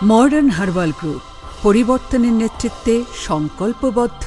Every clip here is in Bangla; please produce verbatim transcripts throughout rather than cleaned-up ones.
মডার্ন হার্বাল গ্রুপ পরিবর্তনের নেতৃত্বে সংকল্পবদ্ধ।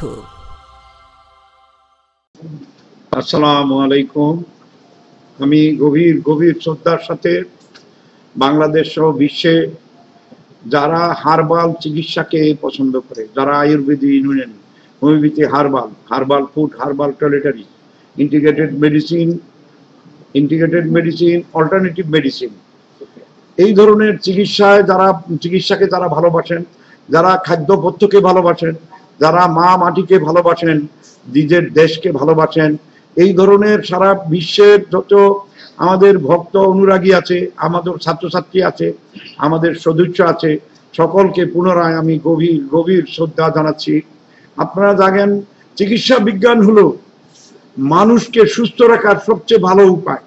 আসসালামু আলাইকুম। আমি গভীর গভীর শ্রদ্ধার সাথে বাংলাদেশ সহ বিশ্বে যারা হার্বাল চিকিৎসাকে পছন্দ করে, যারা ayurvedic, Unani, homeopathy, herbal herbal food, herbal toiletry, integrated medicine integrated medicine alternative medicine এই ধরনের চিকিৎসায় যারা চিকিৎসাকে যারা ভালোবাসেন, যারা খাদ্যপথ্যকে ভালোবাসেন, যারা মা মাটিকে ভালোবাসেন, নিজের দেশকে ভালোবাসেন, এই ধরনের সারা বিশ্বের যত আমাদের ভক্ত অনুরাগী আছে, আমাদের ছাত্রছাত্রী আছে, আমাদের সদস্য আছে, সকলকে পুনরায় আমি গভীর গভীর শ্রদ্ধা জানাচ্ছি। আপনারা জানেন, চিকিৎসা বিজ্ঞান হলো মানুষকে সুস্থ রাখার সবচেয়ে ভালো উপায়।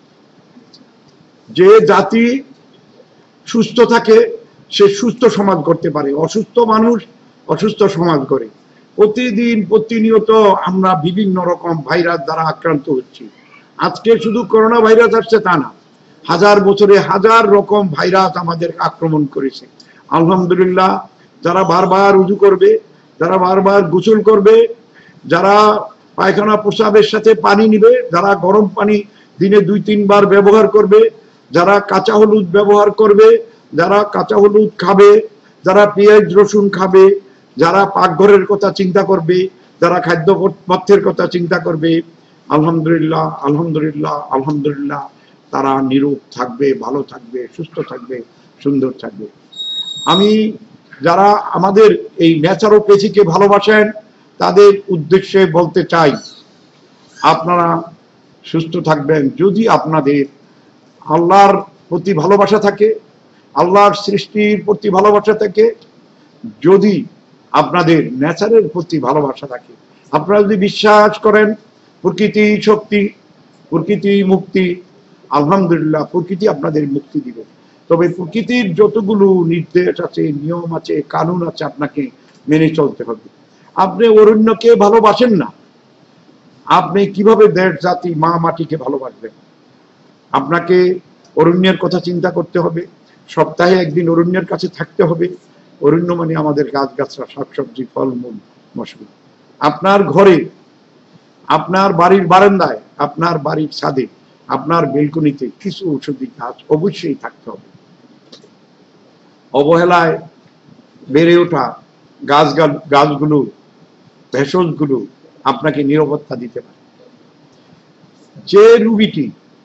যে জাতি সুস্থ থাকে সে সুস্থ সমাজ করতে পারে, অসুস্থ মানুষ অসুস্থ সমাজ করে। প্রতিদিন প্রতিনিয়ত আমরা বিভিন্ন রকম ভাইরাস দ্বারা আক্রান্ত হচ্ছি। আজকে শুধু করোনা ভাইরাস আসছে তা না, হাজার বছরে হাজার রকম ভাইরাস আমাদের আক্রমণ করেছে। আলহামদুলিল্লাহ, যারা বারবার উজু করবে, যারা বারবার গোসল করবে, যারা পায়খানা প্রস্রাবের সাথে পানি নিবে, যারা গরম পানি দিনে দুই তিনবার ব্যবহার করবে, যারা কাঁচা হলুদ ব্যবহার করবে, যারা কাঁচা হলুদ খাবে, যারা পেঁয়াজ রসুন খাবে, যারা পাকঘরের কথা চিন্তা করবে, যারা খাদ্য পথ্যের কথা চিন্তা করবে, আলহামদুলিল্লাহ আলহামদুলিল্লাহ আলহামদুলিল্লাহ তারা নিরোগ থাকবে, ভালো থাকবে, সুস্থ থাকবে, সুন্দর থাকবে। আমি যারা আমাদের এই ন্যাচারোপ্যাথিকে ভালোবাসেন তাদের উদ্দেশ্যে বলতে চাই, আপনারা সুস্থ থাকবেন যদি আপনাদের আল্লাহর প্রতি ভালোবাসা থাকে, আল্লাহর সৃষ্টির প্রতি ভালোবাসা থাকে, যদি আপনাদের নেচারের প্রতি ভালোবাসা থাকে, আপনারা যদি বিশ্বাস করেন প্রকৃতি শক্তি, প্রকৃতি মুক্তি, আলহামদুলিল্লাহ প্রকৃতি আপনাদের মুক্তি দিবে। তবে প্রকৃতির যতগুলো নির্দেশ আছে, নিয়ম আছে, কানুন আছে, আপনাকে মেনে চলতে হবে। আপনি অরণ্যকে ভালোবাসেন না, আপনি কিভাবে দেশ জাতি মা মাটিকে ভালোবাসবেন? আপনাকে অরণ্যের কথা চিন্তা করতে হবে, সপ্তাহে একদিন অরণ্যের কাছে থাকতে হবে। অরণ্য মানে আমাদের গাছগাছরা, শাকসবজি, ফলমূল, মশলা। আপনার ঘরে, আপনার বাড়ির বারান্দায়, আপনার বাড়ির ছাদে, আপনার বেলকনিতে কিছু ঔষধি গাছ অবশ্যই থাকতে হবে। অবহেলায় বেড়ে ওঠা গাছ গাছগুলো, ভেষজগুলো আপনাকে নিরাপত্তা দিতে পারে। যে রুগীটি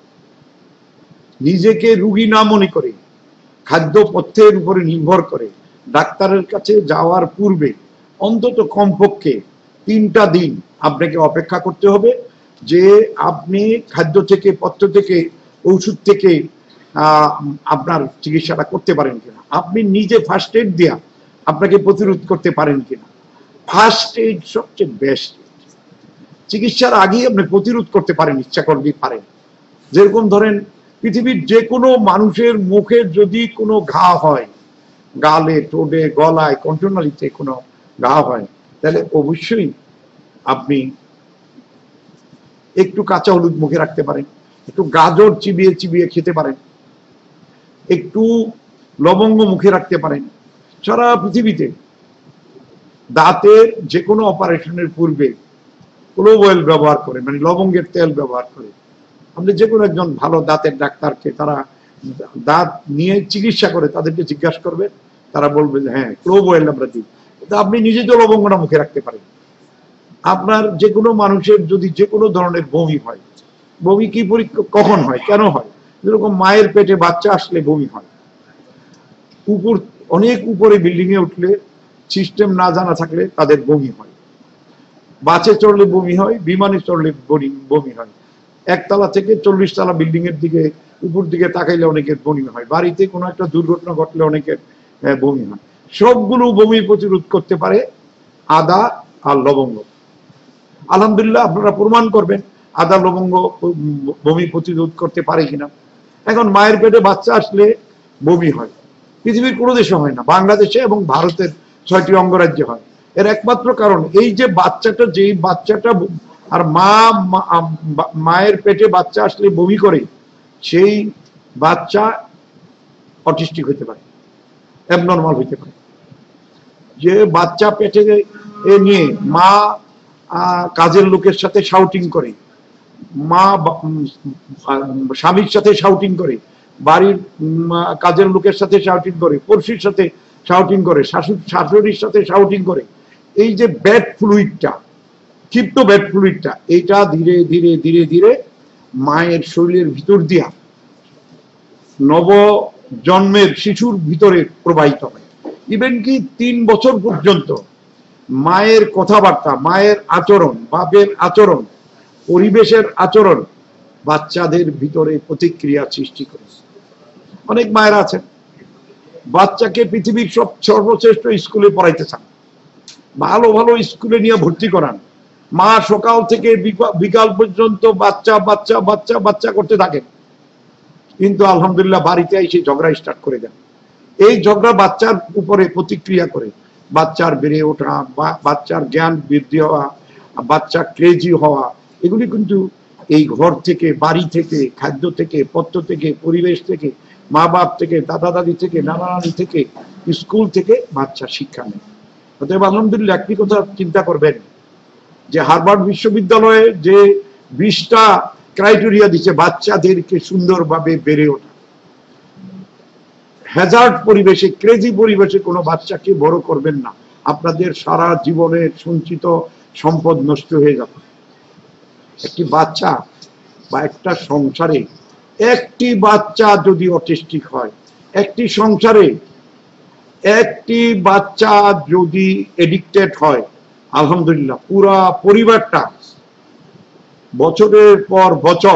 নিজেকে রুগী না মনে করে খাদ্য পথ্যের উপরে নির্ভর করে, ডাক্তারের কাছে যাওয়ার পূর্বে অন্তত কমপক্ষে তিনটা দিন আপনাকে অপেক্ষা করতে হবে যে আপনি খাদ্য থেকে, পথ্য থেকে, ওষুধ থেকে আহ আপনার চিকিৎসাটা করতে পারেন কিনা, আপনি নিজে ফার্স্ট এড দেয়া আপনাকে প্রতিরোধ করতে পারেন কিনা। ফার্স্ট এড সবচেয়ে বেস্ট। চিকিৎসার আগেই আপনি প্রতিরোধ করতে পারেন, ইচ্ছা করলে পারেন। যেরকম ধরেন, পৃথিবীর যে কোনো মানুষের মুখে যদি কোনো ঘা হয়, গালে, ঠোঁটে, গলায়, কণ্ঠনালীতে কোনো ঘা হয়, তাহলে অবশ্যই আপনি একটু কাঁচা হলুদ মুখে রাখতে পারেন, একটু গাজর চিবিয়ে চিবিয়ে খেতে পারেন, একটু লবঙ্গ মুখে রাখতে পারেন। সারা পৃথিবীতে দাঁতের যে কোনো অপারেশনের পূর্বে ক্লোভ অয়েল ব্যবহার করে, মানে লবঙ্গের তেল ব্যবহার করে। আপনি যে কোনো একজন ভালো দাঁতের ডাক্তারকে, তারা দাঁত নিয়ে চিকিৎসা করে, তাদেরকে জিজ্ঞাসা করবে, তারা বলবে যে হ্যাঁ ক্লোভ অয়েল আমরা দিই। আপনি নিজে তো লবঙ্গটা মুখে রাখতে পারেন। আপনার যে কোনো মানুষের যদি যে কোনো ধরনের বমি হয়, বমি কি কখন হয়, কেন হয়? যেরকম মায়ের পেটে বাচ্চা আসলে বমি হয়, উপর অনেক উপরে বিল্ডিং এ উঠলে, সিস্টেম না জানা থাকলে তাদের বমি হয়, বাসে চড়লে বমি হয়, বিমানে চড়লে বমি হয়, একতলা থেকে চল্লিশ তলা বিল্ডিং এর দিকে উপর দিকে তাকাইলে অনেকের বমি হয়, বাড়িতে কোনো একটা দুর্ঘটনা ঘটলে অনেকের বমি হয়। সবগুলো বমি প্রতিরোধ করতে পারে আদা আর লবঙ্গ। আলহামদুলিল্লাহ আপনারা প্রমাণ করবেন আদা লবঙ্গ বমি প্রতিরোধ করতে পারে কিনা। এখন মায়ের পেটে বাচ্চা আসলে বমি হয়, পৃথিবীর কোনো দেশে হয় না, বাংলাদেশে এবং ভারতের ছয়টি অঙ্গরাজ্যে হয়। এর একমাত্র কারণ এই যে বাচ্চাটা, যেই বাচ্চাটা আর মা মায়ের পেটে বাচ্চা আসলে বমি করে, সেই বাচ্চা অটিস্টিক হতে পারে। অ্যাবনর্মাল হইতে পারে। যে বাচ্চা পেটে এ নিয়ে মা কাজের লোকের সাথে শাউটিং করে, মা স্বামীর সাথে শাউটিং করে, বাড়ির কাজের লোকের সাথে শাউটিং করে, পড়শির সাথে শাউটিং করে, শাশুড় শাশুড়ির সাথে শাউটিং করে, এই যে ব্যাড ফ্লুইডটা, ক্ষিপ্ত ব্যাড ফ্লুইডটা, এইটা ধীরে ধীরে ধীরে ধীরে মায়ের শরীরের ভিতর দিয়া নব জন্মের শিশুর ভিতরে প্রবাহিত হয়। ইভেন কি তিন বছর পর্যন্ত মায়ের কথাবার্তা, মায়ের আচরণ, বাপের আচরণ, পরিবেশের আচরণ বাচ্চাদের ভিতরে প্রতিক্রিয়া সৃষ্টি করে। অনেক মায়েরা আছেন বাচ্চাকে পৃথিবীর সব সর্বশ্রেষ্ঠ স্কুলে পড়াইতে চান, ভালো ভালো স্কুলে নিয়ে ভর্তি করান, মা সকাল থেকে বিকাল পর্যন্ত বাচ্চা বাচ্চা বাচ্চা বাচ্চা করতে থাকেন, কিন্তু আলহামদুলিল্লাহ বাড়িতে এসে ঝগড়া স্টার্ট করে দেন। এই ঝগড়া বাচ্চার উপরে প্রতিক্রিয়া করে বাচ্চার বেড়ে ওঠা, বাচ্চার জ্ঞান বৃদ্ধি হওয়া, বাচ্চা ক্রেজি হওয়া, এগুলি কিন্তু এই ঘর থেকে, বাড়ি থেকে, খাদ্য থেকে, পত্র থেকে, পরিবেশ থেকে, মা বাপ থেকে, দাদা দাদি থেকে, নানা নানি থেকে, স্কুল থেকে বাচ্চা শিক্ষা নেয়। অতএব আলহামদুলিল্লাহ একটি কথা চিন্তা করবেন যে হার্ভার্ড বিশ্ববিদ্যালয়ে যে বিশটা ক্রাইটেরিয়া দিচ্ছে বাচ্চাদেরকে সুন্দরভাবে বেড়ে ওঠা, হ্যাজার্ড পরিবেশে, ক্রেজি পরিবেশে কোনো বাচ্চাকে বড় করবেন না, আপনাদের সারা জীবনের সঞ্চিত সম্পদ নষ্ট হয়ে যাবে। একটি বাচ্চা বা একটা সংসারে একটি বাচ্চা যদি অটিস্টিক হয়, একটি সংসারে একটি বাচ্চা যদি এডিক্টেড হয়, আলহামদুলিল্লাহ পুরা পরিবারটা বছরের পর বছর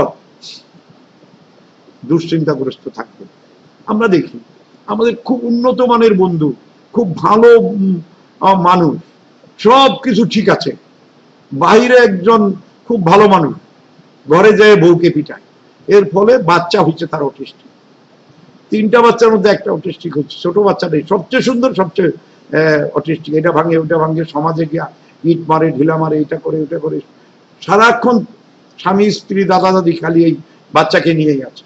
দুশ্চিন্তাগ্রস্ত থাকবে। আমরা দেখি আমাদের খুব উন্নত মানের বন্ধু, খুব ভালো মানুষ, সব কিছু ঠিক আছে, বাইরে একজন খুব ভালো মানুষ, ঘরে যায় বউকে পিটায়, এর ফলে বাচ্চা হচ্ছে তার অটিস্টিক। তিনটা বাচ্চার মধ্যে একটা অটিস্টিক হচ্ছে, ছোট বাচ্চাটাই সবচেয়ে সুন্দর, সবচেয়ে অটিস্টিক, এটা ভাঙে ওটা ভাঙে, সমাজে গিয়া ইট মারে, ঢিলা মারে, এটা করে ওটা করে, সারাক্ষণ স্বামী স্ত্রী দাদা দাদি খালি এই বাচ্চাকে নিয়েই আছে।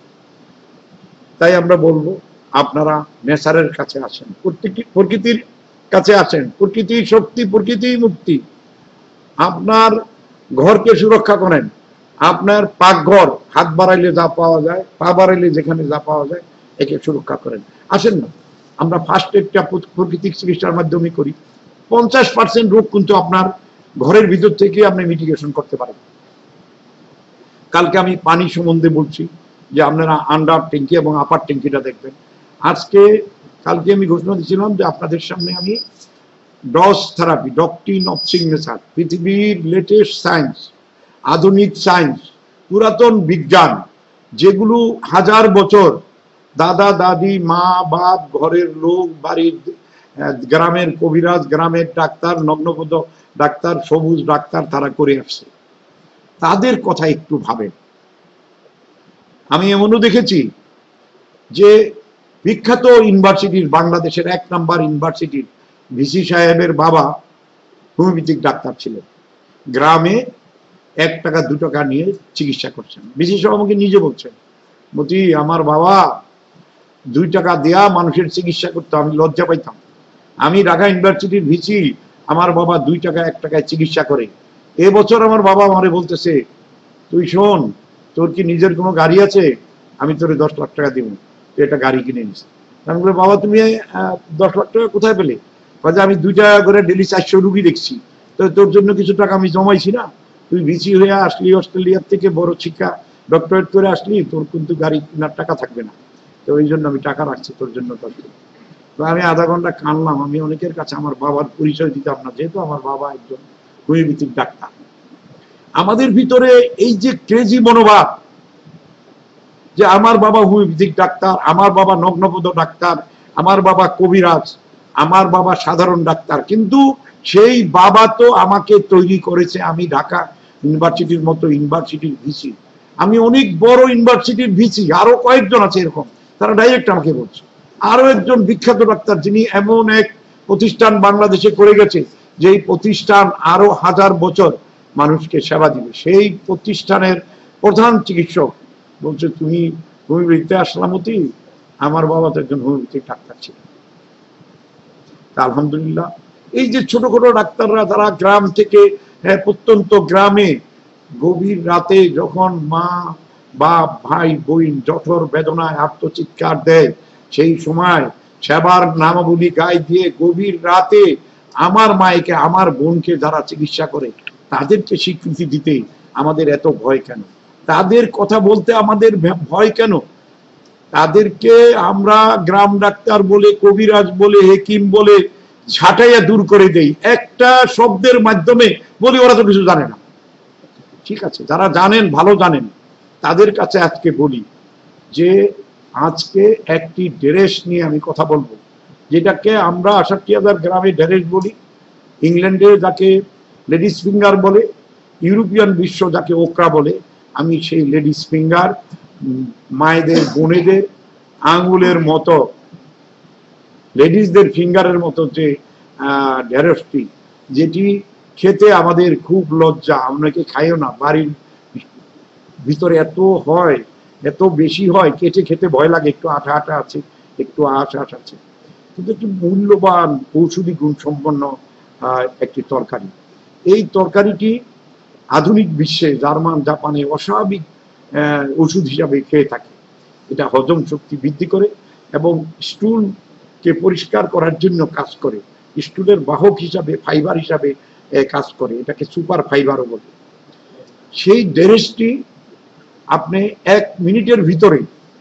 তাই আমরা বলবো আপনারা নেচারের কাছে আসেন, প্রকৃতির কাছে আসেন, প্রকৃতি শক্তি, প্রকৃতি মুক্তি। আপনার ঘরকে সুরক্ষা করেন, আপনার পাকঘর হাত বাড়াইলে যা পাওয়া যায়, পা বাড়াইলে যেখানে যা পাওয়া যায়, একে সুরক্ষা করেন। আসেন না, আমরা ফার্স্ট এডটা প্রাকৃতিক চিকিৎসার মাধ্যমে করি। পঞ্চাশ পার্সেন্ট রোগ কিন্তু আপনার ঘরের ভিতর থেকে আপনি মিটিগেশন করতে পারেন। কালকে আমি পানি সম্বন্ধে বলছি যে আপনারা আন্ডার ট্যাঙ্কি এবং আপার ট্যাঙ্কিটা দেখবেন। আজকে কালকে আমি ঘোষণা দিয়েছিলাম যে আপনাদের সামনে আমি dose therapy, doctrine of signature, পৃথিবীর লেটেস্ট সায়েন্স, আধুনিক সায়েন্স, পুরাতন বিজ্ঞান, যেগুলো হাজার বছর দাদা দাদি, মা বাপ, ঘরের লোক, বাড়ির গ্রামের কবিরাজ, গ্রামের ডাক্তার, নগ্নপদ ডাক্তার, সবুজ ডাক্তার তারা করে আসছে, তাদের কথা একটু ভাবেন। আমি এমনও দেখেছি যে বিখ্যাত ইউনিভার্সিটির, বাংলাদেশের এক নাম্বার ইউনিভার্সিটির ভিসি সাহেবের বাবা হোমিওপ্যাথিক ডাক্তার ছিলেন, গ্রামে এক টাকা দু টাকা নিয়ে চিকিৎসা করছেন। ভিসি সাহেব আমাকে নিজে বলছেন, মতি আমার বাবা দুই টাকা দেয়া মানুষের চিকিৎসা করতো, আমি লজ্জা পাইতাম। আমি ঢাকা ইউনিভার্সিটির ভিসি, আমার বাবা দুই টাকা এক টাকায় চিকিৎসা করে। এবছর আমার বাবা আমারে বলতেছে, তুই শোন, তোর কি নিজের কোনো গাড়ি আছে? আমি তোরে দশ লাখ টাকা দিব, তুই একটা গাড়ি কিনে নিস। আমি বলে, বাবা তুমি দশ লাখ টাকা কোথায় পেলে? কাজে আমি দুই টাকা করে ডেলি চারশো রুগী দেখছি, তো তোর জন্য কিছু টাকা আমি জমাইছি না, তুই ভিসি হয়ে আসলি অস্ট্রেলিয়ার থেকে, বড় শিক্ষা ডক্টরেট করে আসলি, তোর কিন্তু গাড়ি কেনার টাকা থাকবে না, তো ওই জন্য আমি টাকা রাখছি তোর জন্য। তো আমি আধা ঘন্টা কানলাম, আমি অনেকের কাছে আমার বাবার পরিচয় দিতাম না, যেহেতু আমার বাবা একজন হোমিওপ্যাথিক ডাক্তার। আমাদের ভিতরে এই যে ক্রেজি মনোভাব যে আমার বাবা হোমিওপ্যাথিক ডাক্তার, আমার বাবা নগ্নপদ ডাক্তার, আমার বাবা কবিরাজ, আমার বাবা সাধারণ ডাক্তার, কিন্তু সেই বাবা তো আমাকে তৈরি করেছে, আমি ঢাকা ইউনিভার্সিটির মতো ইউনিভার্সিটির ভিসি, আমি অনেক বড় ইউনিভার্সিটির ভিসি, আরো কয়েকজন আছে এরকম, তারা ডাইরেক্ট আমাকে বলছে। আরো একজন বিখ্যাত ডাক্তার, যিনি এমন এক প্রতিষ্ঠান বাংলাদেশে করে গেছে যে এই প্রতিষ্ঠান আরো হাজার বছর মানুষকে সেবা দিবে, সেই প্রতিষ্ঠানের প্রধান চিকিৎসক বলছে, তুমি হোমিওপ্যাথিতে আসলামতি? আমার বাবা তো একজন হোমিওপ্যাথিক ডাক্তার ছিল। তা আলহামদুলিল্লাহ এই যে ছোট ছোট ডাক্তাররা তারা গ্রাম থেকে প্রত্যন্ত গ্রামে গভীর রাতে যখন মা বা ভাই বোন জঠর বেদনায় আত্মচিৎকার দেয়, সেই সময় সেবার নামাবলী গায়ে দিয়ে গভীর রাতে আমার মায়েকে আমার বোনকে যারা চিকিৎসা করে তাদেরকে স্বীকৃতি দিতে আমাদের এত ভয় কেন? তাদের কথা বলতে আমাদের ভয় কেন? তাদেরকে আমরা গ্রাম ডাক্তার বলে, কবিরাজ বলে, হেকিম বলে ঝাঁটাইয়া দূর করে দেই একটা শব্দের মাধ্যমে, বলি ওরা তো কিছু জানে না। ঠিক আছে, যারা জানেন ভালো জানেন তাদের কাছে আজকে বলি যে আজকে একটি ড্রেস নিয়ে আমি কথা বলবো, যেটাকে আমরা আষাঢ়টি হাজার গ্রামে ড্রেস বলি, ইংল্যান্ডে যাকে লেডিস ফিঙ্গার বলে, ইউরোপিয়ান বিশ্ব যাকে ওকরা বলে, আমি সেই লেডিস ফিঙ্গার, মায়েদের বোনেদের আঙ্গুলের মতো, লেডিসদের ফিঙ্গারের মতো যে ঢেঁড়সটি, যেটি খেতে আমাদের খুব লজ্জা, অনেকে খাইও না, বাড়ির ভিতরে এত হয়, এত বেশি হয়, কেটে খেতে ভয় লাগে, একটু আঠা আঠা আছে, একটু আঁশ আঁশ আছে, কিন্তু একটু মূল্যবান ঔষধি গুণ সম্পন্ন একটি তরকারি। এই তরকারিটি আধুনিক বিশ্বে জার্মান জাপানে অস্বাভাবিক ওষুধ হিসাবে খেয়ে থাকে। এটা হজম শক্তি বৃদ্ধি করে এবং স্টুলকে পরিষ্কার করার জন্য কাজ করে, স্টুলের বাহক হিসাবে, ফাইবার হিসাবে কাজ করে, এটাকে সুপার ফাইবারও বলে। সেই ড্রেসটি আপনি এক মিনিটের ভিতরে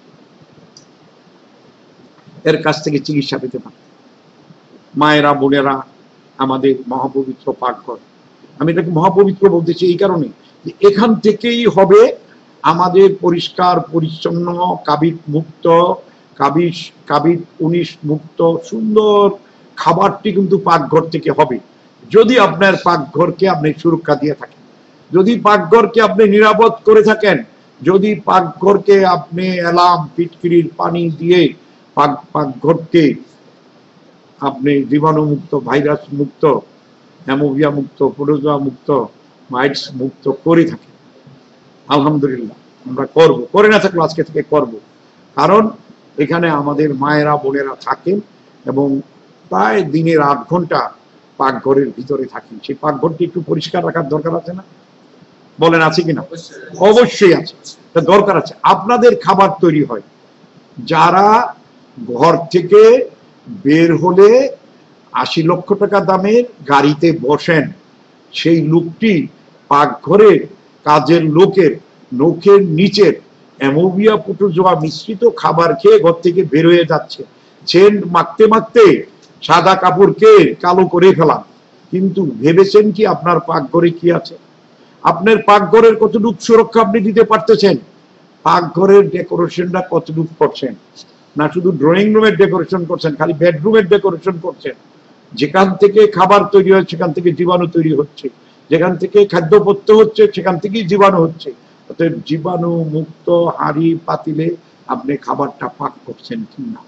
এর কাছ থেকে চিকিৎসা পেতে পারেন। মায়েরা বোনেরা, আমাদের মহাপবিত্র পাকঘর, আমি এটাকে মহাপবিত্র বলতেছি এই কারণে যে এখান থেকেই হবে আমাদের পরিষ্কার পরিচ্ছন্ন, কাবিট মুক্ত, কাবিশ কাবিট উনিশ মুক্ত সুন্দর খাবারটি কিন্তু পাকঘর থেকে হবে। যদি আপনার পাকঘরকে আপনি সুরক্ষা দিয়ে থাকেন, যদি পাকঘরকে আপনি নিরাপদ করে থাকেন, যদি পাকঘরকে আপনি অ্যালার্ম, ফিটকিরির পানি দিয়ে পাক পাকঘরকে আপনি জীবাণুমুক্ত, ভাইরাস মুক্ত, অ্যামোভিয়া মুক্ত, প্রোটোজোয়া মুক্ত, মাইটস মুক্ত করে থাকেন, আলহামদুলিল্লাহ আমরা করব, করে না থাকলে আজকে থেকে করব। কারণ এখানে আমাদের মায়েরা বোনেরা থাকেন এবং প্রায় দিনের আট ঘন্টা পাকঘরের ভিতরে থাকেন। সেই পাকঘরটি একটু পরিষ্কার রাখার দরকার আছে না? বলেন আছে কিনা? অবশ্যই আছে, দরকার আছে। আপনাদের খাবার তৈরি হয়, যারা ঘর থেকে বের হলে আশি লক্ষ টাকা দামের গাড়িতে বসেন, সেই লোকটি পাকঘরের কাজের লোকের নখের নিচের অ্যামোভিয়া প্রোটোজোয়া মিশ্রিত খাবার খেয়ে ঘর থেকে বের হয়ে যাচ্ছে, সেন্ট মাখতে মাখতে সাদা কাপড়কে কালো করে ফেলান। কিন্তু ভেবেছেন কি আপনার পাকঘরে কি আছে? আপনার পাকঘরের কতটুকু সুরক্ষা আপনি দিতে পারতেছেন? পাকঘরের ডেকোরেশনটা কতটুকু করছেন? না শুধু ড্রয়িং রুমের ডেকোরেশন করছেন, খালি বেডরুমের ডেকোরেশন করছেন। যেখান থেকে খাবার তৈরি হয় সেখান থেকে জীবাণু তৈরি হচ্ছে, যেখান থেকে খাদ্যপত্য হচ্ছে সেখান থেকেই জীবাণু হচ্ছে। অতএব জীবাণু মুক্ত হাঁড়ি পাতিলে আপনি খাবারটা পাক করছেন কিনা।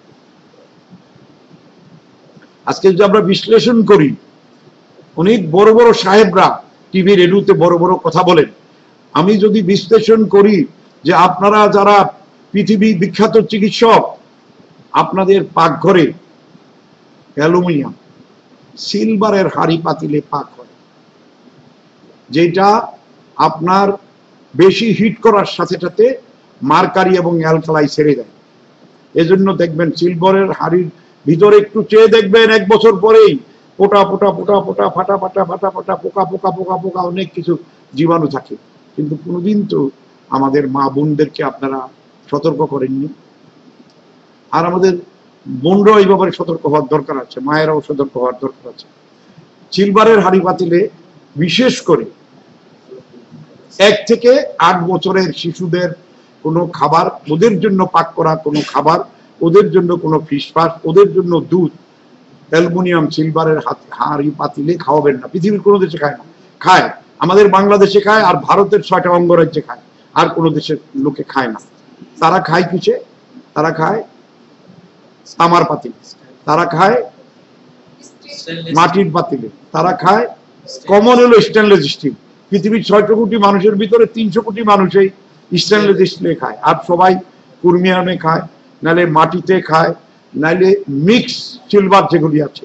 আজকে যদি আমরা বিশ্লেষণ করি, অনেক বড় বড় সাহেবরা টিভি রেডিওতে বড় বড় কথা বলেন, আমি যদি বিশ্লেষণ করি যে আপনারা যারা পৃথিবী বিখ্যাত চিকিৎসক, আপনাদের পাকঘরে অ্যালুমিনিয়াম, সিলভারের হাঁড়ি পাতিলে পাক হয়, যেটা আপনার বেশি হিট করার সাথে সাথে মার্কারি এবং অ্যালকালাই ছেড়ে দেয়। এজন্য দেখবেন সিলভারের হাঁড়ির ভিতরে একটু চেয়ে দেখবেন এক বছর পরেই পোটা পোটা পোটা পোটা ফাটা ফাটা ফাটা ফাটা পোকা পোকা পোকা পোকা অনেক কিছু জীবাণু থাকে। কিন্তু কোনোদিন তো আমাদের মা বোনদেরকে আপনারা সতর্ক করেননি। আর আমাদের বোনরাও এই ব্যাপারে সতর্ক হওয়ার দরকার আছে, মায়েরাও সতর্ক হওয়ার দরকার আছে। সিলভারের হাঁড়ি পাতিলে বিশেষ করে এক থেকে আট বছরের শিশুদের কোনো খাবার, ওদের জন্য পাক করা কোনো খাবার, ওদের জন্য কোনো ফিসফাস, ওদের জন্য দুধ অ্যালুমিনিয়াম সিলভারের হাঁড়ি পাতিলে খাওয়াবেন না। পৃথিবীর কোনো দেশে খায় না, খায় আমাদের বাংলাদেশে খায়, আর ভারতের ছয়টা অঙ্গরাজ্যে খায়, আর কোনো দেশের লোকে খায় না। তারা খায় কিসে? তারা খায় তামার পাতিল, তারা খায় মাটির পাতিলে, তারা খায় কমন হলো স্টেনলেস স্টিল। পৃথিবীর ছয়শো কোটি মানুষের ভিতরে তিনশো কোটি মানুষই স্টেনলেস স্টিলে খায়, আর সবাই কুর্মিয়ামে খায়, নাহলে মাটিতে খায়, নাইলে মিক্স সিলভার যেগুলি আছে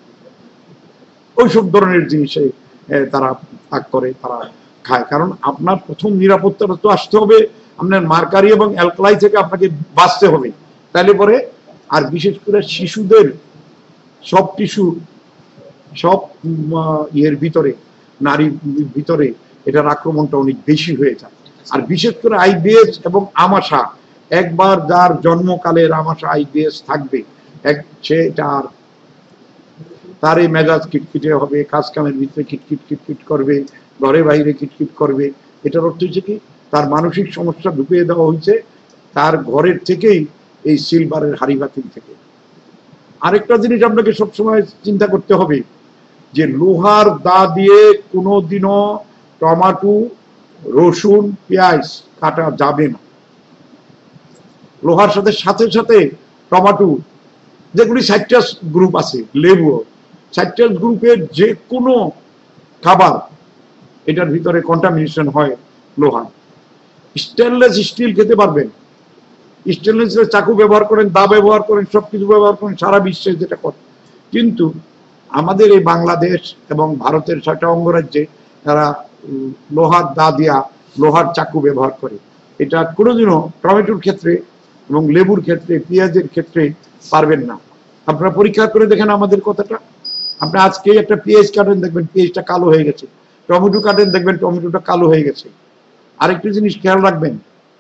ওইসব ধরনের জিনিসে তারা তাক করে, তারা খায়। কারণ আপনার প্রথম নিরাপত্তাটা তো আসতে হবে আপনার মার্কারি এবং অ্যালকালাই থেকে আপনাকে বাঁচতে হবে, তাহলে পরে। আর বিশেষ করে শিশুদের সব টিস্যু সব ইয়ের ভিতরে, নারীর ভিতরে এটার আক্রমণটা অনেক বেশি হয়ে যায়। আর বিশেষ করে আইবিএস এবং আমাশা, একবার যার জন্মকালের আমাশা আইবিএস থাকবে, এক সেটা আর তার এই মেজাজ কিটকিটে হবে, কাজ কামের ভিতরে কিটকিট কিটকিট করবে, ঘরে বাইরে কিটকিট করবে। এটার অর্থ হচ্ছে কি, তার মানসিক সমস্যা ঢুকিয়ে দেওয়া হয়েছে তার ঘরের থেকেই, এই সিলভারের হাড়ি বাতিল থেকে। আরেকটা জিনিস আপনাকে সবসময় চিন্তা করতে হবে যে লোহার দা দিয়ে কোনোদিনও টমেটো, রসুন, পেঁয়াজ কাটা যাবে না। লোহার সাথে সাথে সাথে টমেটো, যেগুলি সাইট্রাস গ্রুপ আছে, লেবু, সাইট্রাস গ্রুপের যে কোনো খাবার এটার ভিতরে কন্টামিনেশন হয় লোহা। স্টেনলেস স্টিল খেতে পারবেন, স্টেনলেস চাকু ব্যবহার করেন, দা ব্যবহার করেন, সবকিছু ব্যবহার করেন সারা বিশ্বে যেটা করে। কিন্তু আমাদের এই বাংলাদেশ এবং ভারতের ছয়টা অঙ্গরাজ্যে তারা লোহার দা দিয়া লোহার চাকু ব্যবহার করে। এটা কোনোদিনও টমেটোর ক্ষেত্রে এবং লেবুর ক্ষেত্রে, পেঁয়াজের ক্ষেত্রে পারবেন না। আপনারা পরীক্ষা করে দেখেন আমাদের কথাটা। আপনি আজকে একটা পেঁয়াজ কাটেন, দেখবেন পেঁয়াজটা কালো হয়ে গেছে, টমেটো কাটেন, দেখবেন টমেটোটা কালো হয়ে গেছে। আরেকটি জিনিস খেয়াল রাখবেন,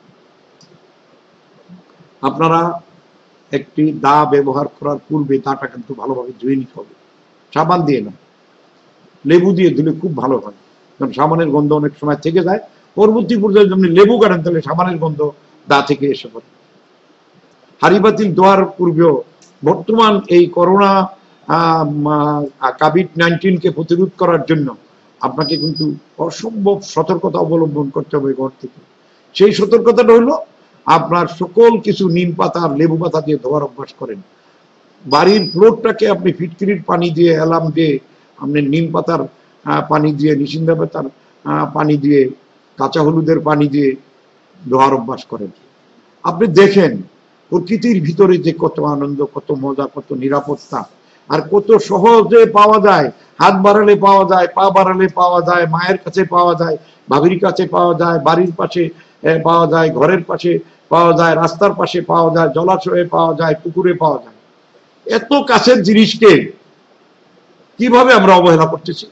আপনারা একটি দা ব্যবহার করার পূর্বে দাটা কিন্তু ভালোভাবে ধুয়ে নিতে হবে, সাবান দিয়ে না, লেবু দিয়ে ধুলে খুব ভালো হয়। কারণ সাবানের গন্ধ অনেক সময় থেকে যায়, পরবর্তী পর্যায়ে যদি লেবু কাটেন তাহলে সাবানের গন্ধ দা থেকে এসে পড়ে। হাড়ি বাতিল দেওয়ার পূর্বেও বর্তমান এই করোনা কোভিড নাইন্টিন কে প্রতিরোধ করার জন্য আপনাকে কিন্তু অসম্ভব সতর্কতা অবলম্বন করতে হবে ঘর থেকে। সেই সতর্কতাটা হলো আপনার সকল কিছু নিম পাতা আর লেবু পাতা দিয়ে ধোয়ার অভ্যাস করেন। বাড়ির ফ্লোরটাকে আপনি ফিটকিরির পানি দিয়ে, অ্যালার্ম দিয়ে, আপনি নিম পাতার পানি দিয়ে, নিশিন্দা পাতার পানি দিয়ে, কাঁচা হলুদের পানি দিয়ে ধোয়ার অভ্যাস করেন। আপনি দেখেন প্রকৃতির ভিতরে যে কত আনন্দ, কত মজা, কত নিরাপত্তা, আর কত সহজে পাওয়া যায়। হাত বাড়ালে পাওয়া যায়, পা বাড়ালে পাওয়া যায়, মায়ের কাছে পাওয়া যায়, ভাবির কাছে পাওয়া যায়, বাড়ির পাশে পাওয়া যায়, ঘরের পাশে পাওয়া যায়, রাস্তার পাশে পাওয়া যায়, জলাশয়ে পাওয়া যায়, পুকুরে পাওয়া যায়। এত কাছের জিনিসকে কিভাবে আমরা অবহেলা করতেছি?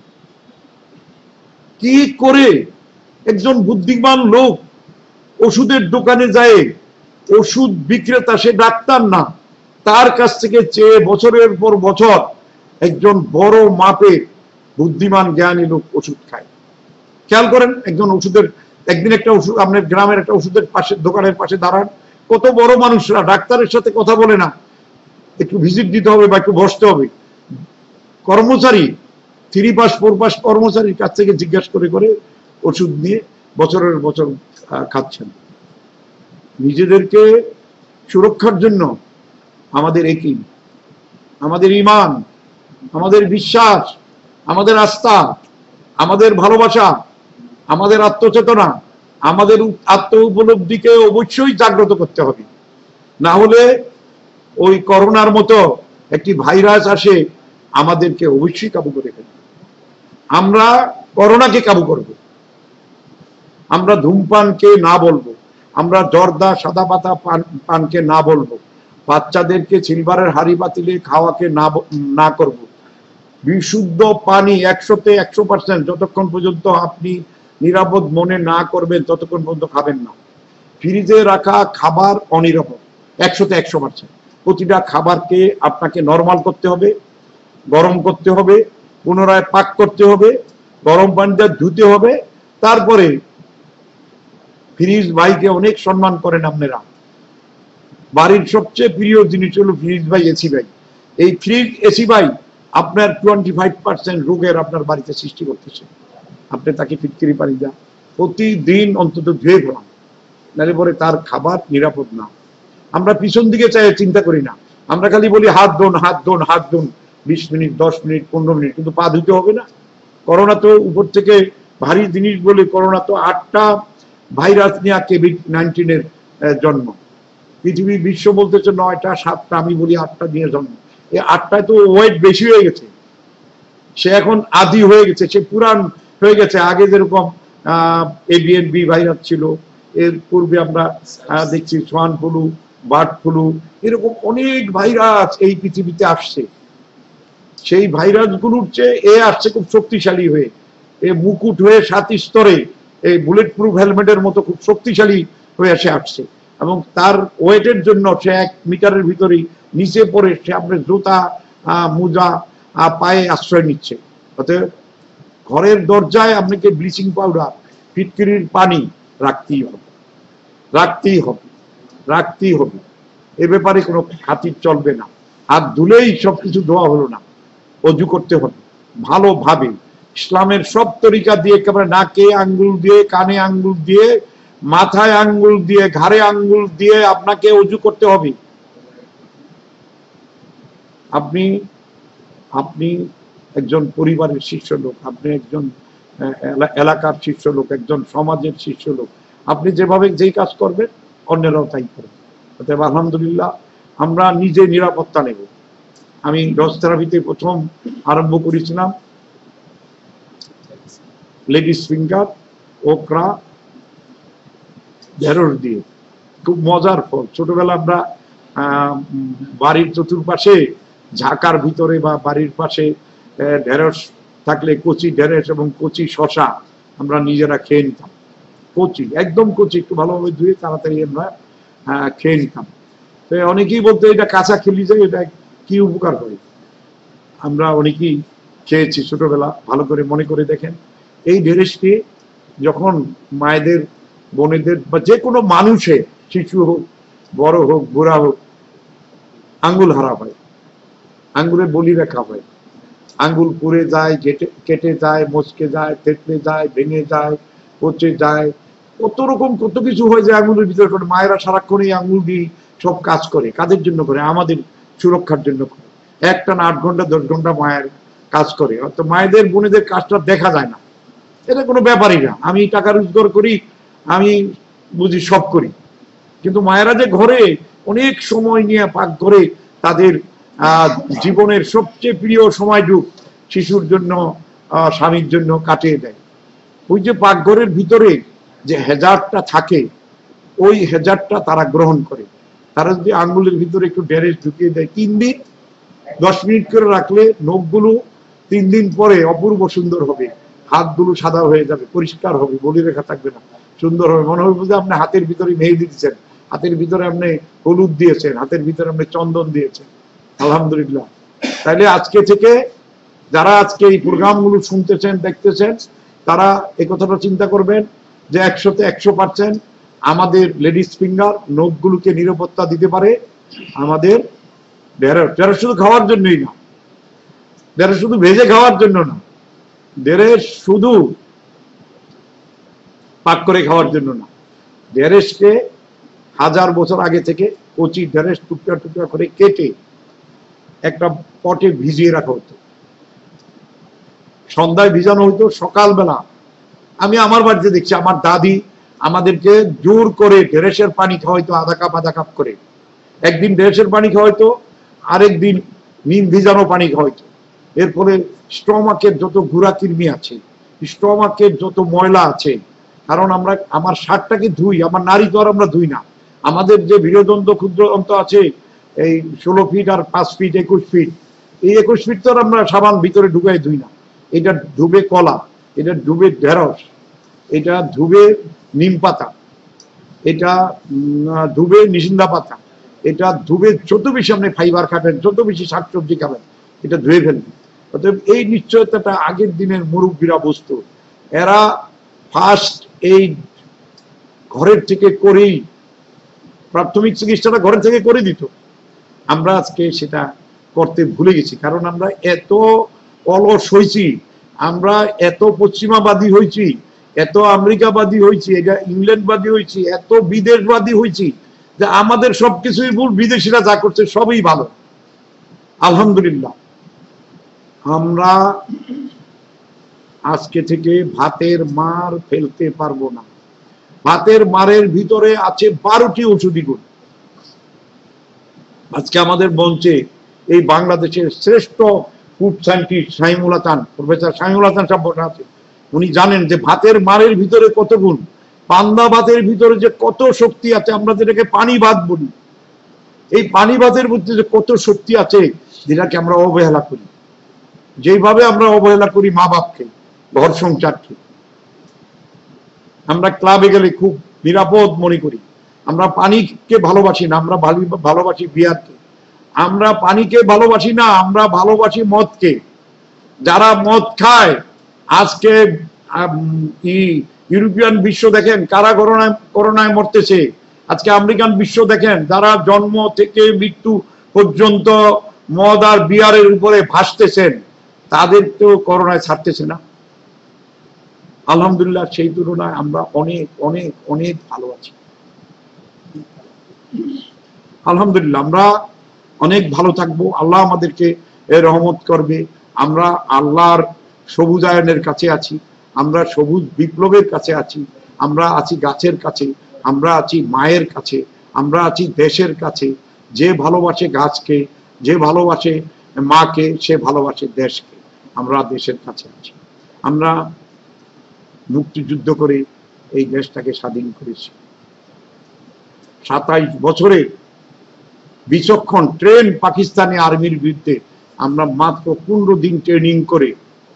কি করে একজন বুদ্ধিমান লোক ওষুধের দোকানে যায়, ওষুধ বিক্রেতা, সে ডাক্তার না, তার কাছ থেকে চেয়ে বছরের পর বছর একজন বড় মাপের বুদ্ধিমান জ্ঞানী লোক ওষুধ খায়। খেয়াল করেন, একজন ওষুধের একদিন একটা ওষুধ, আপনার গ্রামের একটা ওষুধের পাশে, দোকানের পাশে দাঁড়ান, কত বড় মানুষরা ডাক্তারের সাথে কথা বলে না, একটু ভিজিট দিতে হবে বা একটু বসতে হবে, কর্মচারী, থ্রি পাস ফোর পাস কর্মচারীর কাছ থেকে জিজ্ঞাসা করে করে ওষুধ নিয়ে বছরের বছর খাচ্ছেন। নিজেদেরকে সুরক্ষার জন্য আমাদের একই, আমাদের ঈমান, আমাদের বিশ্বাস, আমাদের আস্থা, আমাদের ভালোবাসা, আমাদের আত্মচেতনা, আমাদের আত্ম উপলব্ধিকে অবশ্যই জাগ্রত করতে হবে। না হলে ওই করোনার মতো একটি ভাইরাস আসে, আমাদেরকে অবশ্যই কাবু করে ফেলবে। আমরা করোনাকে কাবু করব, আমরা ধূমপানকে না বলবো, আমরা জর্দা, সাদা পাতা পান পানকে না বলবো, বাচ্চাদেরকে সিলভারের হাড়ি বাতিলে খাওয়াকে না না করব, বিশুদ্ধ পানি একশোতে একশো পার্সেন্ট যতক্ষণ পর্যন্ত আপনি নিরাপদ মনে না করবেন ততক্ষণ পর্যন্ত খাবেন না। ফ্রিজে রাখা খাবার অনিরাপদ, একশোতে একশো পার্সেন্ট। প্রতিটা খাবারকে আপনাকে নরমাল করতে হবে, গরম করতে হবে, পুনরায় পাক করতে হবে, গরম পানিতে ধুতে হবে, তারপরে ফ্রিজ ভাইকে অনেক সম্মান করেন আপনারা। বাড়ির সবচেয়ে প্রিয় জিনিস হলো ফ্রিজ ভাই, এসি ভাই। এই ফ্রিজ, এসি ভাই আপনার টোয়েন্টি ফাইভ পার্সেন্ট রোগের আপনার বাড়িতে সৃষ্টি করতেছে। আপনি তাকে ফিটকিরি পানি দেন, প্রতিদিন অন্তত ধুয়ে ফেলান, নাহলে পরে তার খাবার নিরাপদ না। আমরা পিছন দিকে চাই চিন্তা করি না, আমরা খালি বলি হাত ধোন, হাত ধোন, হাত ধোন, বিশ মিনিট, দশ মিনিট, পনেরো মিনিট, কিন্তু পা ধুতে হবে না। করোনা তো উপর থেকে ভারী জিনিস বলে, করোনা তো আটটা ভাইরাস নিয়ে কোভিড নাইন্টিনের জন্ম। পৃথিবী বিশ্ব বলতেছে নয়টা সাতটা, আমি বলি আটটা নিয়ে জন্ম। এই আটটায় তো ওয়েট বেশি হয়ে গেছে, সে এখন আদি হয়ে গেছে, সে পুরান হয়ে গেছে। আগে যেরকম আহ এভিয়ান বি ভাইরাস ছিল, এর পূর্বে আমরা দেখছি সোয়ান ফ্লু, বার্ড ফ্লু, এরকম অনেক ভাইরাস এই পৃথিবীতে আসছে। সেই ভাইরাস গুলোর চেয়ে এ আসছে খুব শক্তিশালী হয়ে, এ মুকুট হয়ে সাত স্তরে এই বুলেট প্রুফ হেলমেটের মতো খুব শক্তিশালী হয়ে এসে আসছে, এবং তার ওয়েটের জন্য সে এক মিটারের ভিতরেই নিচে পড়ে সে আপনার জুতা মোজা পায়ে আশ্রয় নিচ্ছে। অতএব ঘরের দরজায় আপনাকে ব্লিচিং পাউডার, ফিটকিরির পানি রাখতেই হবে, রাখতেই হবে, রাখতেই হবে। এ ব্যাপারে কোনো খাতির চলবে না। হাত ধুলেই সবকিছু ধোয়া হলো না, অজু করতে হবে ভালোভাবে, ইসলামের সব তরিকা দিয়ে, একেবারে নাকে আঙ্গুল দিয়ে, কানে আঙ্গুল দিয়ে, মাথায় আঙ্গুল দিয়ে, ঘাড়ে আঙ্গুল দিয়ে আপনাকে অজু করতে হবে। আপনি আপনি একজন পরিবারের শীর্ষ লোক, আপনি একজন এলাকার শীর্ষ লোক, একজন সমাজের শীর্ষ লোক, আপনি যেভাবে যেই কাজ করবেন অন্যরাও তাই করবে। অতএব আলহামদুলিল্লাহ আমরা নিজে নিরাপত্তা নেব। আমি ডজ থেরাপিতে প্রথম আরম্ভ করেছিলাম লেডিস ফিঙ্গার, ওকরা, ঢেঁড়স দিয়ে, খুব মজার ফল। ছোটবেলা আমরা বাড়ির চতুর্পাশে ঝাঁকার ভিতরে বা বাড়ির পাশে ঢেঁড়স থাকলে কচি ঢেঁড়স এবং কচি শশা আমরা নিজেরা খেয়ে নিতাম, কচি একদম কচি, একটু ভালোভাবে ধুয়ে তাড়াতাড়ি আমরা খেয়ে নিতাম। তো অনেকেই বলতো এটা কাঁচা খেলি যায়, এটা কি উপকার করে। আমরা অনেকেই খেয়েছি ছোটবেলা, ভালো করে মনে করে দেখেন। এই ঢেঁড়সটি যখন মায়েদের, বোনেদের বা যে কোনো মানুষের, শিশু হোক, বড় হোক, বুড়া হোক, আঙ্গুল হারা হয়, আঙ্গুলের বলি রাখা হয়, আঙ্গুল পুড়ে যায়, কেটে কেটে যায়, মচকে যায়, থেতলে যায়, ভেঙে যায়, পচে যায়, কত রকম কত কিছু হয়ে যায় আঙ্গুলের ভিতরে। করে মায়েরা সারাক্ষণ এই আঙ্গুল দিয়ে সব কাজ করে। কাদের জন্য করে? আমাদের সুরক্ষার জন্য করে। একটা না আট ঘন্টা দশ ঘন্টা মায়ের কাজ করে। অর্থাৎ মায়েদের বোনেদের কাজটা দেখা যায় না, এটা কোনো ব্যাপারই না। আমি টাকা রোজগার করি, আমি বুঝি সব করি, কিন্তু মায়েরা যে ঘরে অনেক সময় নিয়ে পাক করে তাদের আহ জীবনের সবচেয়ে প্রিয় সময়টুক শিশুর জন্য, স্বামীর জন্য কাটিয়ে দেয়। ওই যে পাকঘরের ভিতরে যে হেজারটা থাকে, ওই হেজারটা তারা গ্রহণ করে। তারা যদি আঙ্গুলের ভিতরে একটু ঢেঁড়স ঢুকিয়ে দেয়, তিন দিন দশ মিনিট করে রাখলে নখগুলো তিন দিন পরে অপূর্ব সুন্দর হবে, হাতগুলো সাদা হয়ে যাবে, পরিষ্কার হবে, বলি রেখা থাকবে না, সুন্দর হবে। মনে হবে যে আপনি হাতের ভিতরে মেহেদি দিচ্ছেন, হাতের ভিতরে আপনি হলুদ দিয়েছেন, হাতের ভিতরে আপনি চন্দন দিয়েছেন। আলহামদুলিল্লাহ। তাইলে আজকে থেকে যারা আজকে এই প্রোগ্রামগুলো শুনতেছেন, দেখতেছেন, তারা এই কথাটা চিন্তা করবেন যে একশোতে একশো পার্সেন্ট আমাদের লেডিস ফিঙ্গার নখগুলোকে নিরাপত্তা দিতে পারে। আমাদের ঢেঁড়স, ঢেঁড়স শুধু খাওয়ার জন্যই না, ঢেঁড়স শুধু ভেজে খাওয়ার জন্য না, ঢেঁড়স শুধু পাক করে খাওয়ার জন্য না, ঢেঁড়সকে হাজার বছর আগে থেকে কচি ঢেঁড়স টুকরা টুকরা করে কেটে একটা পটে ভিজিয়ে রাখা হতো, সন্ধ্যায় ভিজানো হতো, সকালবেলা আমি আমার বাড়িতে দেখছি আমার দাদি আমাদেরকে জোর করে ঢেঁড়সের পানি খাওয়াইতো, আধা কাপ আধা কাপ করে। একদিন ঢেঁড়সের পানি খাওয়াইতো, আরেক দিন নিম ভিজানো পানি খাওয়াইতো। এর ফলে স্টমাকের যত গুড়া কৃমি আছে, স্টমাকের যত ময়লা আছে, কারণ আমরা আমার শার্টটাকে ধুই, আমার নারী তো আর আমরা ধুই না, আমাদের যে বীরদন্ত ক্ষুদ্রদন্ত আছে এই ষোলো ফিট আর পাঁচ ফিট একুশ ফিট, এই একুশ ফিট তো আমরা সাবান ভিতরে ঢুকাই ধুই না। এটা ধুবে কলা, এটা ধুবে ঢেঁড়স, এটা ধুবে নিম পাতা, এটা ধুবে নিশিন্দা পাতা, এটা ধুবে যত বেশি আপনি ফাইবার খাবেন, যত বেশি শাকসবজি খাবেন, এটা ধুয়ে ফেলবেন। অতএব এই নিশ্চয়তাটা আগের দিনের মুরব্বীরা বুঝতো। এরা ফার্স্ট এই ঘরের থেকে করেই প্রাথমিক চিকিৎসাটা ঘরের থেকে করে দিত। আমরা আজকে সেটা করতে ভুলে গেছি, কারণ আমরা এত অলস হয়েছি, আমরা এত পশ্চিমাবাদী হয়েছি, এত আমেরিকাবাদী হয়েছি, এটা ইংল্যান্ডবাদী হয়েছি, এত বিদেশবাদী হয়েছি যে আমাদের সবকিছুই ভুল, বিদেশিরা যা করছে সবই ভালো। আলহামদুলিল্লাহ। আমরা আজকে থেকে ভাতের মার ফেলতে পারবো না। ভাতের মারের ভিতরে আছে বারোটি ঔষধি গুণ। আজকে আমাদের মঞ্চে এই বাংলাদেশের শ্রেষ্ঠ food scientist Shahimul Hasan, professor Shahimul Hasan সাহেব বসে আছে। উনি জানেন যে ভাতের মারের ভিতরে কত গুণ, পান্তা ভাতের ভিতরে যে কত শক্তি আছে, আমরা যেটাকে পানি ভাত বলি, এই পানি ভাতের মধ্যে যে কত শক্তি আছে যেটাকে আমরা অবহেলা করি। যেভাবে আমরা অবহেলা করি মা বাপকে, ঘর সংসারকে, আমরা ক্লাবে গেলে খুব নিরাপদ মনে করি। আমরা পানিকে ভালোবাসি না, আমরা ভালোবাসি বিয়ারকে। আমরা পানিকে ভালোবাসি না, আমরা ভালোবাসি মদকে। যারা মদ খায় আজকে ইউরোপিয়ান বিশ্ব দেখেন কারা করোনায় করোনায় মরতেছে। আজকে আমেরিকান বিশ্ব দেখেন যারা জন্ম থেকে মৃত্যু পর্যন্ত মদ আর বিয়ারের উপরে ভাসতেছেন, তাদের তো করোনায় ছাড়তেছে না। আলহামদুলিল্লাহ, সেই তুলনায় আমরা অনেক অনেক অনেক ভালো আছি। আলহামদুলিল্লাহ, আমরা অনেক ভালো থাকবো। আল্লাহ আমাদেরকে রহমত করবে। আমরা আল্লাহর সবুজায়নের কাছে আছি, আমরা সবুজ বিপ্লবের কাছে আছি, আমরা আছি গাছের কাছে, আমরা আছি মায়ের কাছে, আমরা আছি দেশের কাছে। যে ভালোবাসে গাছকে, যে ভালোবাসে মাকে, সে ভালোবাসে দেশকে। আমরা দেশের কাছে আছি। আমরা মুক্তিযুদ্ধ করে এই দেশটাকে স্বাধীন করেছি। সাতাইশ বছরে বিচক্ষণ ট্রেন পাকিস্তানি আর্মির বিরুদ্ধে আমরা মাত্র পনেরো দিন ট্রেনিং করে,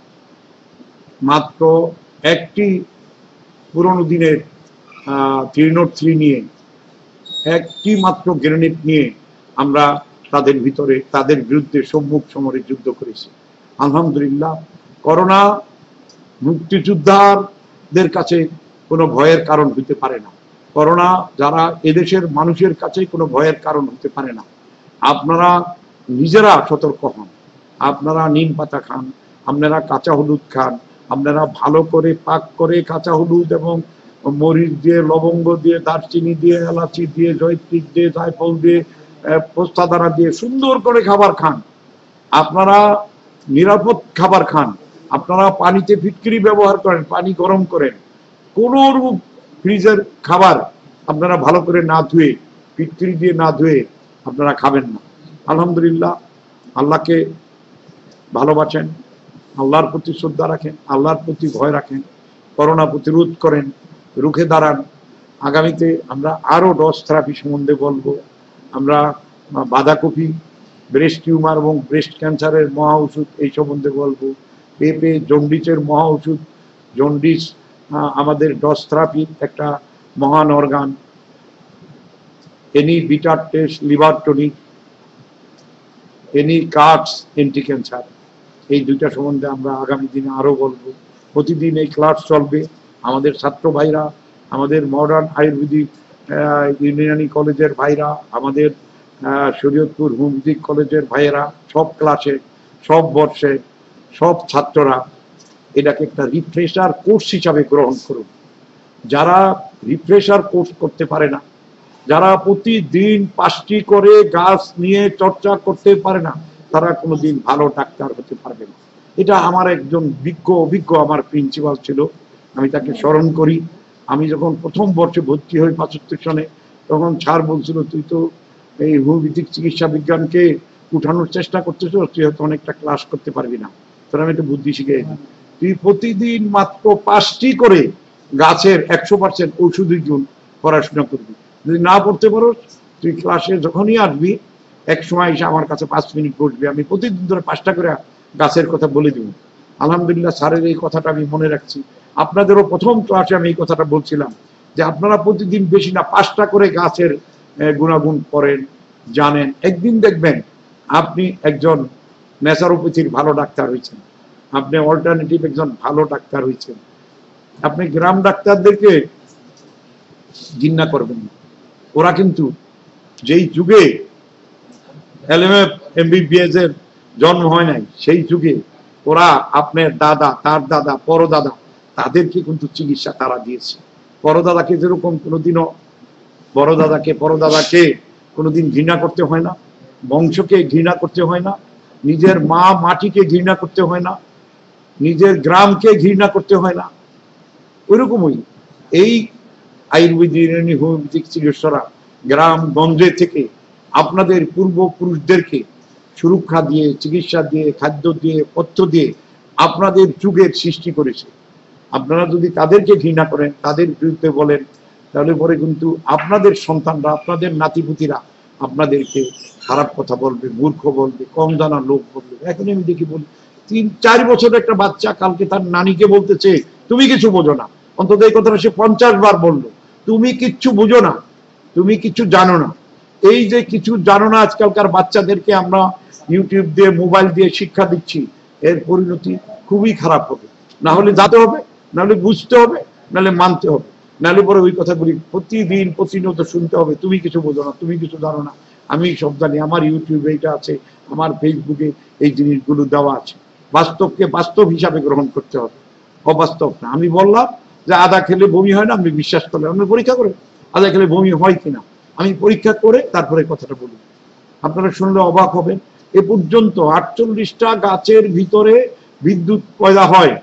মাত্র একটি পুরনো দিনের থ্রি নোট থ্রি নিয়ে, একটি মাত্র গ্রেনেড নিয়ে আমরা তাদের ভিতরে তাদের বিরুদ্ধে সম্মুখ সমরে যুদ্ধ করেছি। আলহামদুলিল্লাহ, করোনা মুক্তিযোদ্ধাদের কাছে কোনো ভয়ের কারণ হতে পারে না। করোনা যারা এদেশের মানুষের কাছে কোনো ভয়ের কারণ হতে পারে না। আপনারা নিজেরা সতর্ক হন, আপনারা নিম পাতা খান, আপনারা কাঁচা হলুদ খান, আপনারা ভালো করে পাক করে কাঁচা হলুদ এবং মরিচ দিয়ে, লবঙ্গ দিয়ে, দারচিনি দিয়ে, এলাচি দিয়ে, জয়ত্রী দিয়ে, জায়ফল দিয়ে, পোস্তাদানা দিয়ে সুন্দর করে খাবার খান। আপনারা নিরাপদ খাবার খান। আপনারা পানিতে ফিটকিরি ব্যবহার করেন, পানি গরম করেন। কোন রূপ ফ্রিজের খাবার আপনারা ভালো করে না ধুয়ে, ফিটকিরি দিয়ে না ধুয়ে আপনারা খাবেন না। আলহামদুলিল্লাহ, আল্লাহকে ভালোবাসেন, আল্লাহর প্রতি শ্রদ্ধা রাখেন, আল্লাহর প্রতি ভয় রাখেন, করোনা প্রতিরোধ করেন, রুখে দাঁড়ান। আগামীতে আমরা আরো ডস থেরাপি সম্বন্ধে বলবো। আমরা বাঁধাকপি, ব্রেস্ট টিউমার এবং ব্রেস্ট ক্যান্সারের মহা ওষুধ এই সম্বন্ধে বলবো। পেঁপে জন্ডিসের মহা ওষুধ। জন্ডিস আমাদের ডস থেরাপি একটা মহান organ. Any bitter taste, liver tonic, any cards, anti cancer, এই দুইটা সম্বন্ধে আমরা আগামী দিনে আরো বলবো। প্রতিদিন এই ক্লাস চলবে। আমাদের ছাত্র ভাইরা, আমাদের মডার্ন আয়ুর্বেদিক ইউনিয়নি কলেজের ভাইরা, আমাদের শরীয়তপুর হোমিওপ্যাথিক কলেজের ভাইয়েরা, সব ক্লাসে, সব বর্ষে, সব ছাত্ররা এটাকে একটা রিফ্রেশার কোর্স হিসাবে গ্রহণ করুন। যারা রিফ্রেশার কোর্স করতে পারে না, যারা প্রতিদিন পাঁচটি করে গাছ নিয়ে চর্চা করতে পারে না, তারা কোনোদিন ভালো ডাক্তার হতে পারবে না। এটা আমার একজন বিজ্ঞ অভিজ্ঞ আমার প্রিন্সিপাল ছিল, আমি তাকে স্মরণ করি। আমি যখন প্রথম বর্ষে ভর্তি হই পঁচাত্তর সনে, তখন স্যার বলছিল, তুই তো এই হোমিওপ্যাথিক চিকিৎসা বিজ্ঞানকে উঠানোর চেষ্টা করতেছ, তুই হয়তো অনেকটা ক্লাস করতে পারবি না, তোর আমি একটু বুদ্ধি শিখে দিই। তুই প্রতিদিন মাত্র পাঁচটি করে গাছের একশো পার্সেন্ট ঔষধি গুণ পড়াশোনা করবি। যদি না পড়তে পারো, তুই ক্লাসে যখনই আসবি এক সময় এসে আমার কাছে পাঁচ মিনিট বসবি, আমি প্রতিদিন ধরে পাঁচটা করে গাছের কথা বলে দিব। আলহামদুলিল্লাহ, স্যারের এই কথাটা আমি মনে রাখছি। আপনাদেরও প্রথম ক্লাসে আমি এই কথাটা বলছিলাম যে আপনারা প্রতিদিন বেশি না পাঁচটা করে গাছের গুণাগুণ করেন, জানেন। একদিন দেখবেন আপনি একজন ন্যাচারোপ্যাথির ভালো ডাক্তার হয়েছেন, আপনি অল্টারনেটিভ একজন ভালো ডাক্তার হয়েছেন। আপনি গ্রাম ডাক্তারদেরকে ঘৃণা করবেন না। ওরা কিন্তু যেই যুগে এলএমএফ এমবিবিএস এর জন্ম হয় নাই, সেই যুগে ওরা আপনার দাদা, তার দাদা, পরদাদা, তাদেরকে কিন্তু চিকিৎসা তারা দিয়েছে। পরদাদাকে যেরকম কোনোদিনও বড় দাদাকে পরদাদাকে কোনোদিন ঘৃণা করতে হয় না, বংশকে ঘৃণা করতে হয় না, নিজের মা মাটিকে ঘৃণা করতে হয় না, নিজের গ্রামকে ঘৃণা করতে হয় না। ওইরকমই এই আয়ুর্বেদিক হোমিওপ্যাথিক চিকিৎসকরা গ্রাম গঞ্জে থেকে আপনাদের পূর্বপুরুষদেরকে সুরক্ষা দিয়ে, চিকিৎসা দিয়ে, খাদ্য দিয়ে, পথ্য দিয়ে আপনাদের যুগের সৃষ্টি করেছে। আপনারা যদি তাদেরকে ঘৃণা করেন, তাদের বিরুদ্ধে বলেন, তাহলে পরে কিন্তু আপনাদের সন্তানরা, আপনাদের নাতিপুতিরা আপনাদেরকে খারাপ কথা বলবে, মূর্খ বলবে, কম জানা লোক বলবে। এখন আমি দেখি বলি, তিন চার বছরের একটা বাচ্চা কালকে তার নানিকে বলতেছে তুমি কিছু বোঝো না। অন্তত এই কথাটা সে পঞ্চাশ বার বললো, তুমি কিচ্ছু বুঝো না, তুমি কিছু জানো না। এই যে কিছু জানো না আজকালকার বাচ্চাদেরকে আমরা ইউটিউব দিয়ে, মোবাইল দিয়ে শিক্ষা দিচ্ছি, এর পরিণতি খুবই খারাপ হবে। না হলে জানতে হবে, নাহলে বুঝতে হবে, নাহলে মানতে হবে, নাহলে পরে ওই কথাগুলি প্রতিদিন প্রতিনিয়ত শুনতে হবে, তুমি কিছু বোঝো না, তুমি কিছু জানো না, আমি সব জানি, আমার ইউটিউবে এটা আছে, আমার ফেসবুকে এই জিনিসগুলো দেওয়া আছে। বাস্তবকে বাস্তব হিসাবে গ্রহণ করতে হবে, অবাস্তব না। আমি বললাম যে আদা খেলে বমি হয় না, আপনি বিশ্বাস করলেন, আপনি পরীক্ষা করে আদা খেলে বমি হয় কিনা আমি পরীক্ষা করে তারপরে কথাটা বলি, আপনারা শুনলে অবাক হবেন। এ পর্যন্ত আটচল্লিশটা গাছের ভিতরে বিদ্যুৎ পয়দা হয়।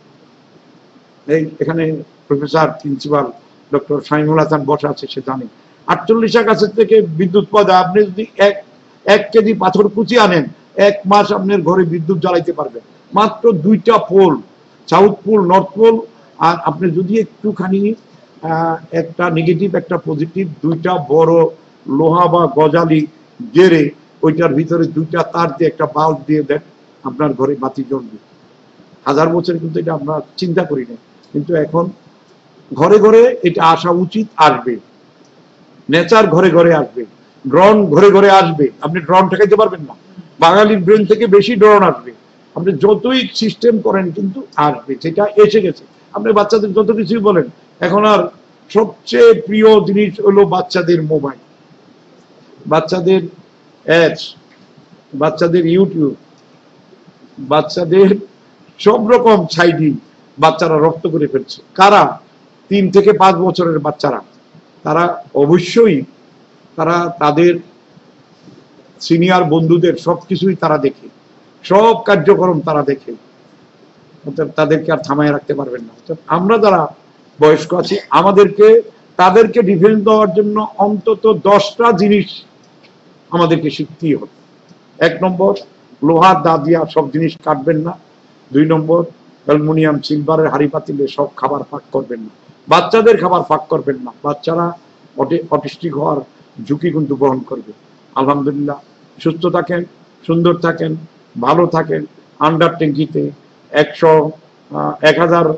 এই এখানে professor principal doctor Shamimul Hasan বসা আছে, সে জানে আটচল্লিশটা গাছের থেকে বিদ্যুৎ পয়দা। আপনি যদি এক এক কেজি পাথর কুচি আনেন, এক মাস আপনার ঘরে বিদ্যুৎ জ্বালাইতে পারবেন। মাত্র দুইটা pole, south pole, north pole. আর আপনি যদি একটুখানি একটা নেগেটিভ একটা পজিটিভ, দুইটা বড় লোহা বা গজালি গেড়ে ওইটার ভিতরে দুইটা তার দিয়ে একটা বাল্ব দিয়ে দেন, আপনার ঘরে বাতি জ্বলবে। হাজার বছর কিন্তু এটা আমরা চিন্তা করি না, কিন্তু এখন ঘরে ঘরে এটা আসা উচিত, আসবে। নেচার ঘরে ঘরে আসবে, ড্রোন ঘরে ঘরে আসবে। আপনি ড্রোন ঠেকাইতে পারবেন না, বাঙালির ব্রেন থেকে বেশি ড্রোন আসবে। আপনি যতই সিস্টেম করেন কিন্তু আসবে, যেটা এসে গেছে। আপনি বাচ্চাদের যত কিছুই বলেন, এখন আর সবচেয়ে প্রিয় জিনিস হলো বাচ্চাদের মোবাইল, বাচ্চাদের অ্যাপস, বাচ্চাদের ইউটিউব, বাচ্চাদের সব রকম সাইডিং বাচ্চারা রপ্ত করে ফেলছে। কারা? তিন থেকে পাঁচ বছরের বাচ্চারা। তারা অবশ্যই তারা তাদের সিনিয়র বন্ধুদের সবকিছুই তারা দেখে, সব কার্যক্রম তারা দেখে, তাদেরকে আর থামায় রাখতে পারবেন না। আমরা যারা বয়স্ক আছি, আমাদেরকে তাদেরকে ডিফেন্স দেওয়ার জন্য অন্তত দশটা জিনিস আমাদেরকে শিখতেই হবে। এক নম্বর, লোহার দা দিয়া সব জিনিস কাটবেন না। দুই নম্বর, অ্যালুমিনিয়াম সিলভারের হাড়ি পাতিলে সব খাবার ফাঁক করবেন না, বাচ্চাদের খাবার ফাঁক করবেন না। বাচ্চারা অটিস্টিক হওয়ার ঝুঁকি কিন্তু বহন করবে। আলহামদুলিল্লাহ, সুস্থ থাকেন, সুন্দর থাকেন, ভালো থাকেন। আন্ডার ট্যাঙ্কিতে একশো এক হাজার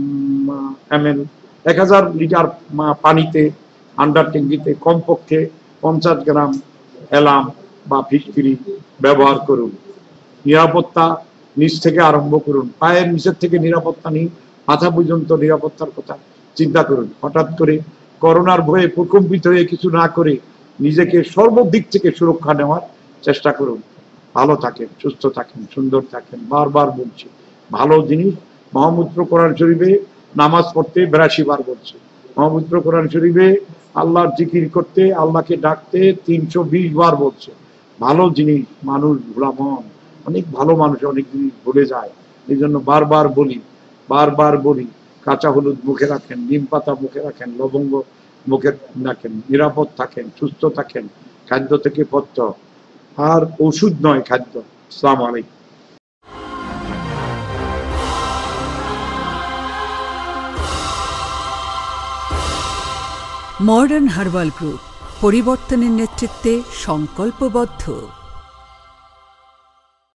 এম এল এক হাজার লিটার পানিতে আন্ডার ট্যাঙ্কিতে কমপক্ষে পঞ্চাশ গ্রাম অ্যালাম বা ফিটকিরি ব্যবহার করুন। নিরাপত্তা নিচ থেকে আরম্ভ করুন, পায়ের নিচের থেকে নিরাপত্তা নিন, মাথা পর্যন্ত নিরাপত্তার কথা চিন্তা করুন। হঠাৎ করে করোনার ভয়ে প্রকম্পিত হয়ে কিছু না করে নিজেকে সর্বদিক থেকে সুরক্ষা নেওয়ার চেষ্টা করুন। ভালো থাকেন, সুস্থ থাকেন, সুন্দর থাকেন। বারবার বলছি, ভালো জিনিস মহামূত্র কোরআন শরীফে নামাজ পড়তে বিরাশি বার বলছে, মহামূত্র কোরআন শরীফে আল্লাহর জিকির করতে, আল্লাহকে ডাকতে তিনশো বিশ বার বলছে। ভালো জিনিস মানুষ ভোলা মন, অনেক ভালো মানুষ অনেক জিনিস ভুলে যায়। এই জন্য বারবার বলি, বারবার বলি, কাঁচা হলুদ মুখে রাখেন, নিম পাতা মুখে রাখেন, লবঙ্গ মুখে রাখেন, নিরাপদ থাকেন, সুস্থ থাকেন। খাদ্য থেকে পথ্য, আর ওষুধ নয় খাদ্য। আসসালামু আলাইকুম। মডার্ন হার্বাল গ্রুপ পরিবর্তনের নেতৃত্বে সংকল্পবদ্ধ।